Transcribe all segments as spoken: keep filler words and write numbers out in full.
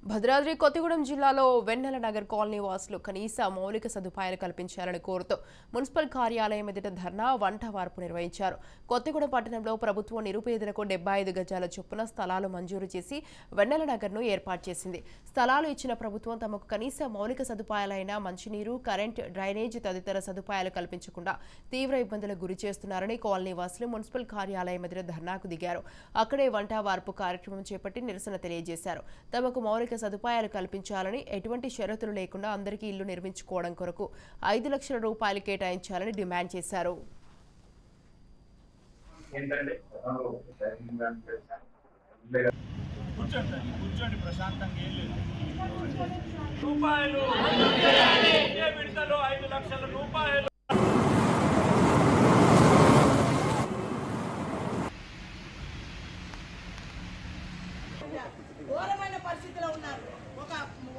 భద్రాద్రి కొత్తగూడెం జిల్లాలో వెన్నెల నగర్ కాలనీ వాసులు కనీస మౌలిక సదుపాయాలు కల్పించాలని కోరుతూ మున్సిపల్ కార్యాలయం ఎదుట ధర్నా వంట వార్పు నిర్వహించారు. కొత్తగూడెం పట్టణంలో ప్రభుత్వం నిరుపేదలకు డెబ్బై ఐదు గజాల చొప్పున స్థలాలు మంజూరు చేసి వెన్నెల నగర్ను ఏర్పాటు చేసింది. స్థలాలు ఇచ్చిన ప్రభుత్వం తమకు కనీస మౌలిక సదుపాయాలైన మంచినీరు, కరెంట్, డ్రైనేజ్ తదితర సదుపాయాలు కల్పించకుండా తీవ్ర ఇబ్బందులకు గురి చేస్తున్నారని కాలనీ వాసులు మున్సిపల్ కార్యాలయం ఎదుట ధర్నాకు దిగారు. అక్కడే వంట వార్పు కార్యక్రమం చేపట్టి నిరసన తెలియజేశారు. తమకు మౌలిక సదుపాయాలు కల్పించాలని, ఎటువంటి షరతులు లేకుండా అందరికీ ఇల్లు నిర్మించుకోవడం కొరకు ఐదు లక్షల రూపాయలు కేటాయించాలని డిమాండ్ చేశారు. ఘోరమైన పరిస్థితిలో ఉన్నారు. ఒక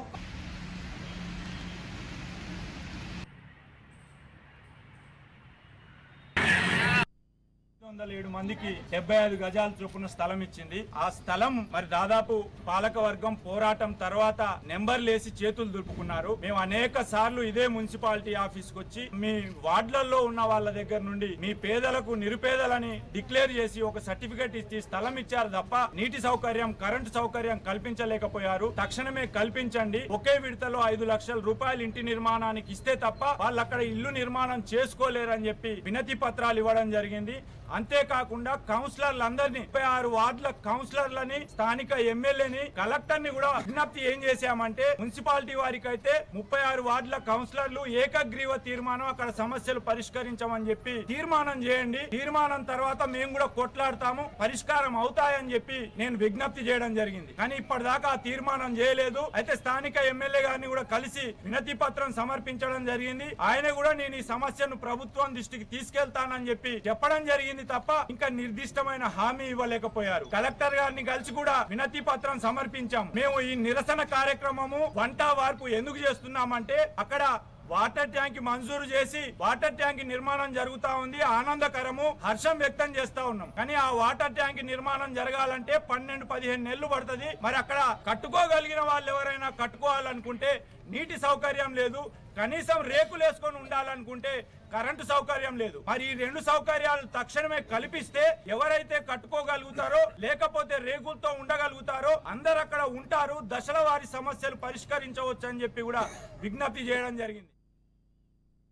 వందల ఏడు మందికి డెబ్బై ఐదు గజాల చొప్పున స్థలం ఇచ్చింది. ఆ స్థలం మరి దాదాపు పాలక వర్గం పోరాటం తర్వాత నెంబర్లేసి చేతులు దులుపుకున్నారు. మేము అనేక సార్లు ఇదే మున్సిపాలిటీ ఆఫీస్కి వచ్చి మీ వార్డులలో ఉన్న వాళ్ళ దగ్గర నుండి మీ పేదలకు నిరుపేదలని డిక్లేర్ చేసి ఒక సర్టిఫికేట్ ఇచ్చి స్థలం ఇచ్చారు తప్ప నీటి సౌకర్యం, కరెంటు సౌకర్యం కల్పించలేకపోయారు. తక్షణమే కల్పించండి. ఒకే విడతలో ఐదు లక్షల రూపాయలు ఇంటి నిర్మాణానికి ఇస్తే తప్ప వాళ్ళు అక్కడ ఇల్లు నిర్మాణం చేసుకోలేరని చెప్పి వినతి పత్రాలు ఇవ్వడం జరిగింది. అంతేకాకుండా కౌన్సిలర్లందరినీ ముప్పై ఆరు వార్డుల కౌన్సిలర్లని, స్థానిక ఎమ్మెల్యేని, కలెక్టర్ ని కూడా విజ్ఞప్తి ఏం చేశామంటే మున్సిపాలిటీ వారికి అయితే ముప్పై ఆరు వార్డుల కౌన్సిలర్లు ఏకగ్రీవ తీర్మానం అక్కడ సమస్యలు పరిష్కరించమని చెప్పి తీర్మానం చేయండి. తీర్మానం తర్వాత మేము కూడా కొట్లాడతాము, పరిష్కారం అవుతాయని చెప్పి నేను విజ్ఞప్తి చేయడం జరిగింది. కానీ ఇప్పటిదాకా ఆ తీర్మానం చేయలేదు. అయితే స్థానిక ఎమ్మెల్యే గారిని కూడా కలిసి వినతి పత్రం సమర్పించడం జరిగింది. ఆయన కూడా నేను ఈ సమస్యను ప్రభుత్వం దృష్టికి తీసుకెళ్తానని చెప్పి చెప్పడం జరిగింది తప్ప ఇంకా నిర్దిష్టమైన హామీ ఇవ్వలేకపోయారు. కలెక్టర్ గారిని కలిసి కూడా వినతి పత్రం సమర్పించాం. మేము ఈ నిరసన కార్యక్రమము వంట వార్పు ఎందుకు చేస్తున్నామంటే అక్కడ వాటర్ ట్యాంక్ మంజూరు చేసి వాటర్ ట్యాంక్ నిర్మాణం జరుగుతా ఉంది. ఆనందకరము, హర్షం వ్యక్తం చేస్తా ఉన్నాం. కానీ ఆ వాటర్ ట్యాంక్ నిర్మాణం జరగాలంటే పన్నెండు పదిహేను నెలలు పడుతుంది. మరి అక్కడ కట్టుకోగలిగిన వాళ్ళు ఎవరైనా కట్టుకోవాలనుకుంటే నీటి సౌకర్యం లేదు, కనీసం రేకులు వేసుకొని ఉండాలనుకుంటే కరెంటు సౌకర్యం లేదు. మరి ఈ రెండు సౌకర్యాలు తక్షణమే కల్పిస్తే ఎవరైతే కట్టుకోగలుగుతారో లేకపోతే రేకులతో ఉండగలుగుతారో అందరు అక్కడ ఉంటారు. దశల వారి సమస్యలు పరిష్కరించవచ్చు అని చెప్పి కూడా విజ్ఞప్తి చేయడం జరిగింది.